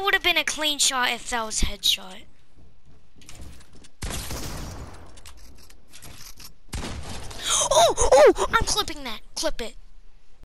would have been a clean shot if that was headshot. Oh, I'm clipping that. Clip it.